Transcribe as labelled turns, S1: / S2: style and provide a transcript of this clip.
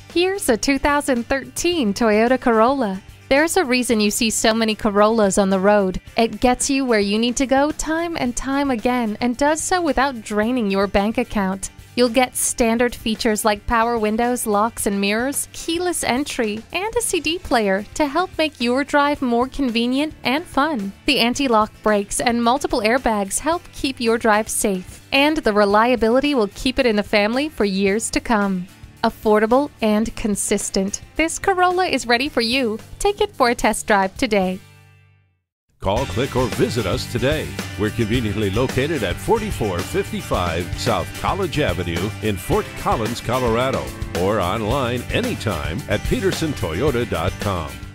S1: Here's a 2013 Toyota Corolla. There's a reason you see so many Corollas on the road. It gets you where you need to go time and time again and does so without draining your bank account. You'll get standard features like power windows, locks and mirrors, keyless entry, and a CD player to help make your drive more convenient and fun. The anti-lock brakes and multiple airbags help keep your drive safe, and the reliability will keep it in the family for years to come. Affordable and consistent, this Corolla is ready for you. Take it for a test drive today.
S2: Call, click, or visit us today. We're conveniently located at 4455 South College Avenue in Fort Collins, Colorado, or online anytime at pedersentoyota.com.